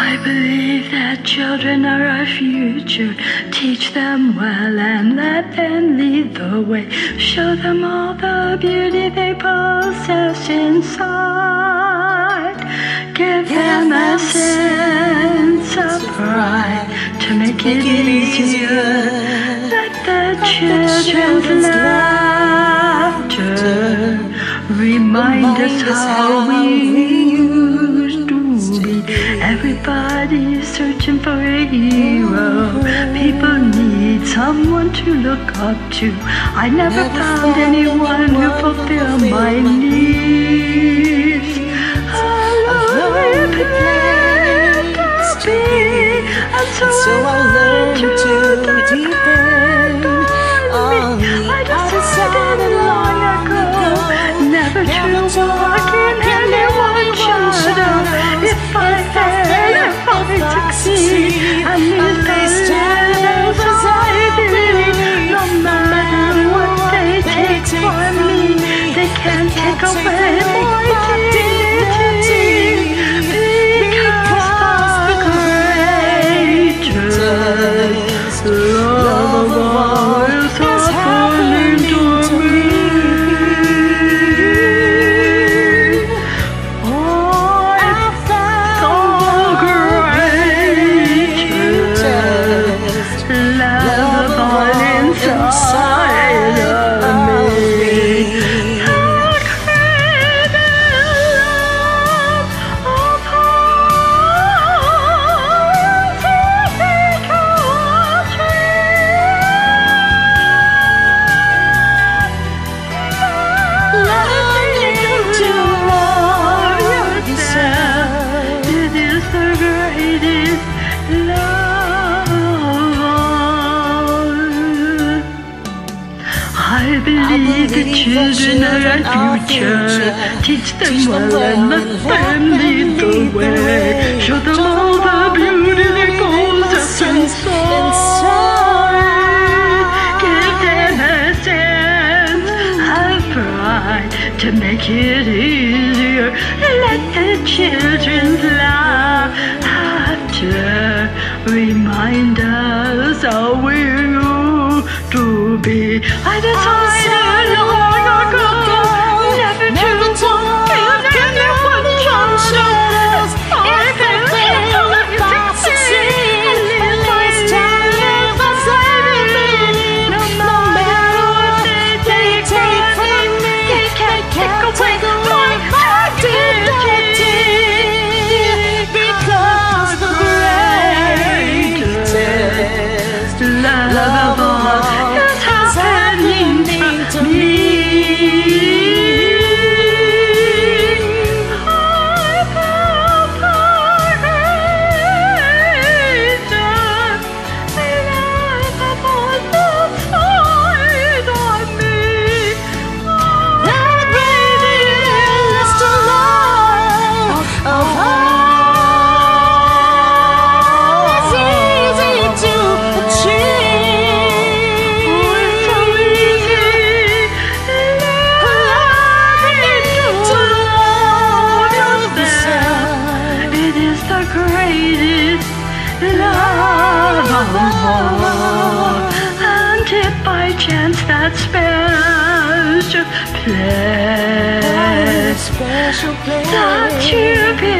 I believe that children are our future. Teach them well and let them lead the way. Show them all the beauty they possess inside. Give them a sense of pride to make it easier. Let the children's laughter remind us how we used to be. Everybody's searching for a hero. People need someone to look up to. I never found anyone who fulfilled my needs. I'll pretend to be, and so I learned to depend on me. I decided long ago never to walk in anyone's shadow. If I succeed, I need this time as I believe. No matter what they take from me, they can't take away my dignity. Because the greatest love of all is happening to me. I believe the children are our future. Teach them well and let them lead the way. Show them all the beauty they possess inside. Give them a sense of pride to make it easier. Let the children's laughter remind us how we used to be. I decided long ago never to walk in anyone's shadows. I believe if I succeed, at least time as I believe. No matter what they take from me, they can't take away my dignity. Because the greatest love of all is happening to me. I felt the greatest love of all inside of me. The greatest love of all is easy to achieve. Love of all, and if by chance that special place that you